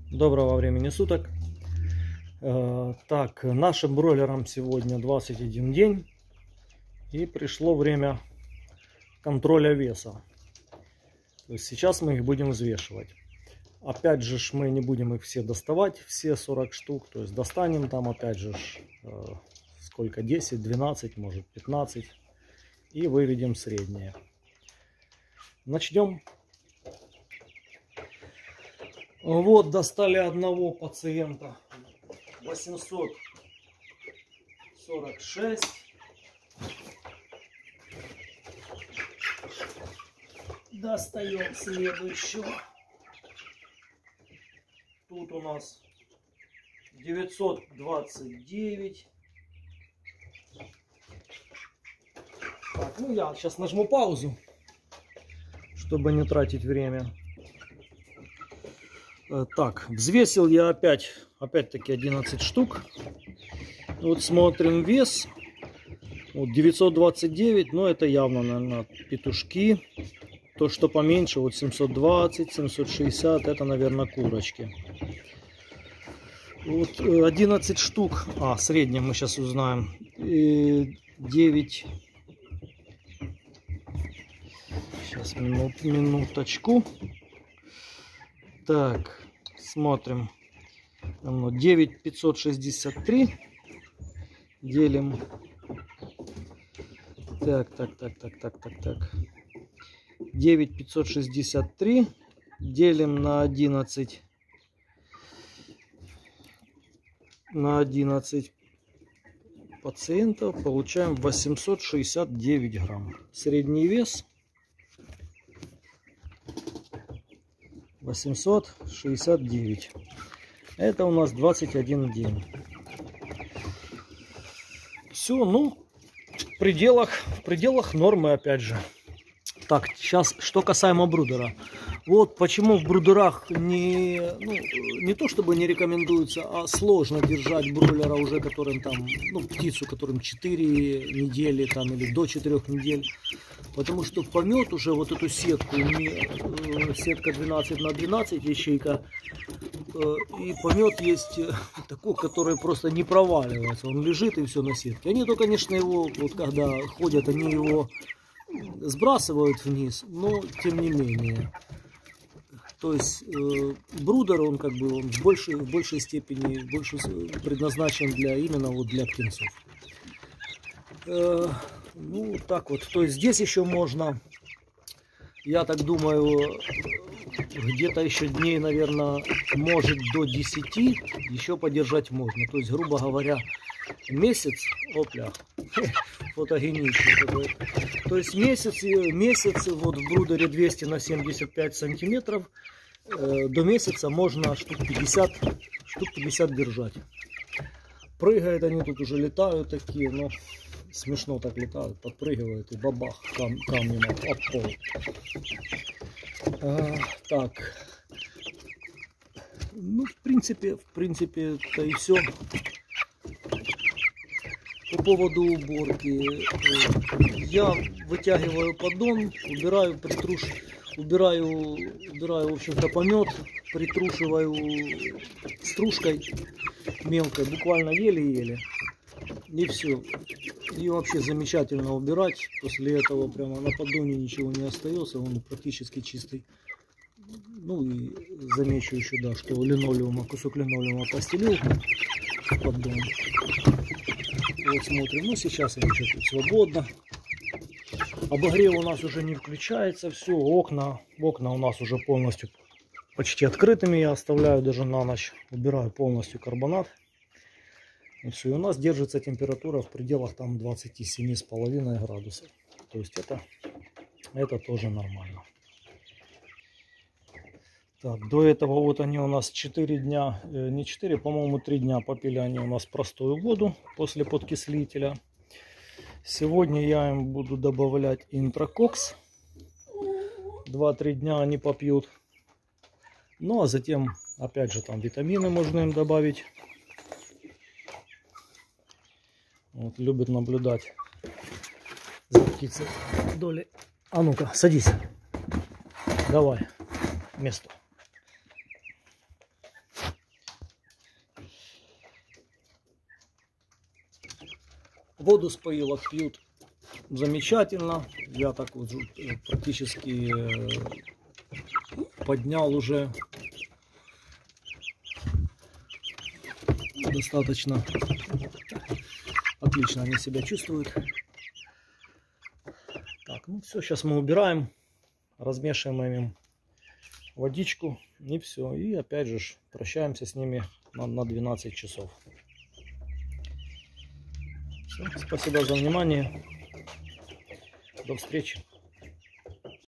Доброго времени суток. Так, нашим бройлерам сегодня 21 день. И пришло время контроля веса. То есть сейчас мы их будем взвешивать. Опять же мы не будем их все доставать, все 40 штук. То есть достанем там опять же сколько, 10, 12, может 15. И выведем среднее. Начнем. Вот, достали одного пациента 846. Достаем следующего. Тут у нас 929. Так, ну я сейчас нажму паузу, чтобы не тратить время. Так, взвесил я опять-таки 11 штук. Вот смотрим вес. Вот 929, но это явно, наверное, петушки. То, что поменьше, вот 720, 760, это, наверное, курочки. Вот 11 штук. Среднее мы сейчас узнаем. 9. Сейчас, минуточку. Так, смотрим. 9,563 делим. Так. 9,563 делим на 11. На 11 пациентов получаем 869 грамм. Средний вес 869. Это у нас 21 день. Все, ну, в пределах нормы, опять же. Так, сейчас, что касаемо брудера. Вот почему в брудерах не то чтобы не рекомендуется, а сложно держать бройлера уже, которым там, птицу, которым 4 недели там или до 4 недель. Потому что помет уже вот эту сетку, сетка 12 на 12 ячейка, и помет есть такой, который просто не проваливается, он лежит и все на сетке. Они то, конечно, его, вот когда ходят, они его сбрасывают вниз, но тем не менее. То есть брудер, он как бы в большей степени предназначен именно для птенцов. Ну, так вот. То есть здесь еще можно, я так думаю, где-то еще дней, наверное, может до 10 еще подержать можно. То есть, грубо говоря, месяц, фотогеничный такой. То есть месяц вот в брудере 200 на 75 сантиметров, до месяца можно штук 50 держать. Прыгают они тут уже, летают такие, но смешно так летают, подпрыгивают и бабах камнем об пол. Так, ну в принципе это и все. По поводу уборки. Я вытягиваю поддон, убираю в общем-то помет, притрушиваю стружкой мелкой, буквально еле-еле. И все. И вообще замечательно убирать. После этого прямо на поддоне ничего не остается, он практически чистый. Ну и замечу еще, да, что кусок линолеума постелил поддон. Вот смотрим, ну сейчас они что-то свободно. Обогрев у нас уже не включается, все, окна у нас уже полностью почти открытыми, я оставляю даже на ночь, убираю полностью карбонат. И все, и у нас держится температура в пределах там 27,5 градусов. То есть это тоже нормально. Так, до этого вот они у нас 4 дня, не 4, по-моему 3 дня попили они у нас простую воду после подкислителя. Сегодня я им буду добавлять интрококс. 2-3 дня они попьют. Ну а затем опять же там витамины можно им добавить. Вот, любит наблюдать за птицей. Доли. А ну-ка, садись. Давай. Место. Воду с поилок пьют замечательно. Я так вот практически поднял уже достаточно. Отлично они себя чувствуют. Так, ну все, сейчас мы убираем, размешиваем им водичку и все. И опять же прощаемся с ними на 12 часов. Все, спасибо за внимание. До встречи.